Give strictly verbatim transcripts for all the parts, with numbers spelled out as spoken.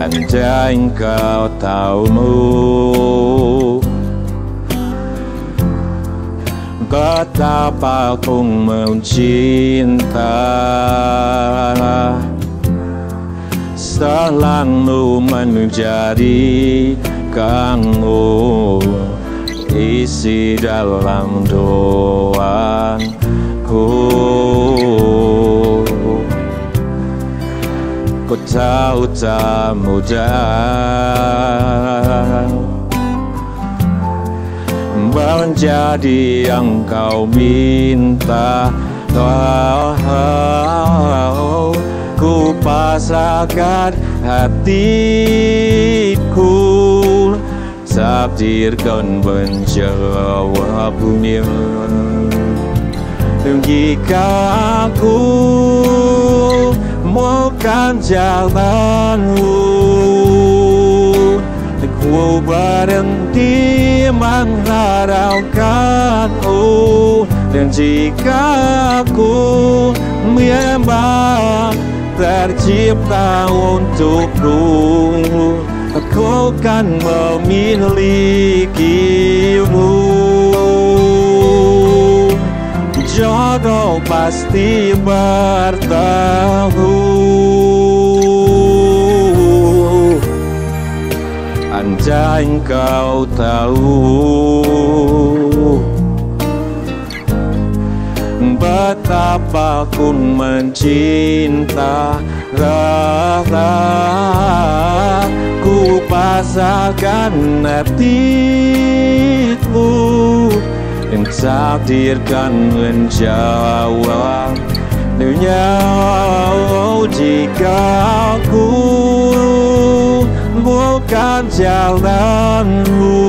Andai engkau tahu betapa ku mencinta, selangmu menjadi kamu, isi dalam doaku. Ku tahu tak mudah menjadi yang kau minta. Oh, oh, oh. Ku pasrahkan hatiku, takdirkan menjawabnya. Jika aku bukan jalanmu, ku berhenti mengharapkanmu. Dan jika aku memang tercipta untukmu, aku kan memilikimu. Jodoh pasti bertemu. Andai engkau tahu betapa ku mencinta, rasa ku pasrahkan hatiku, yang takdirkan menjawabnya. Jika aku bukan jalanmu,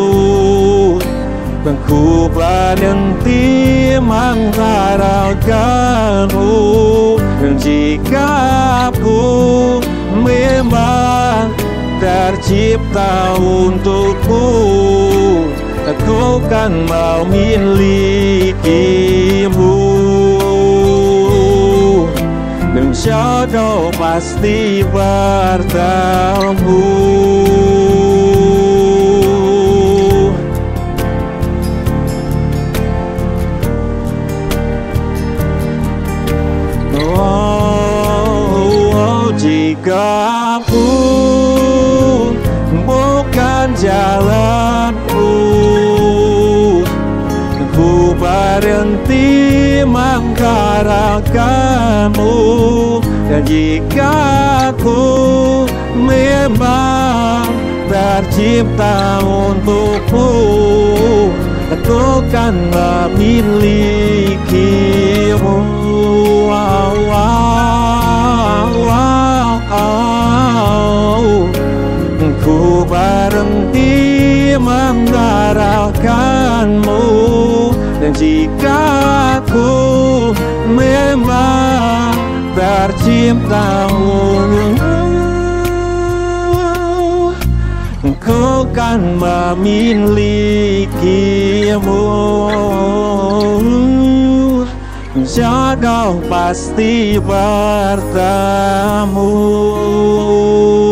ku berhenti mengharapkanmu. Dan jika aku memang tercipta untukmu, aku kan memilikimu. Dan jodoh pasti bertemu. Jika aku bukan jalanmu, ku berhenti mengharapkanmu. Dan jika aku memang tercipta untukmu, aku kan memilikimu. Wow, wow, wow, oh. Ku berhenti mengharapkanmu. Dan jika aku memang tercipta untukmu, ku kan memilikimu. Jodoh pasti bertemu.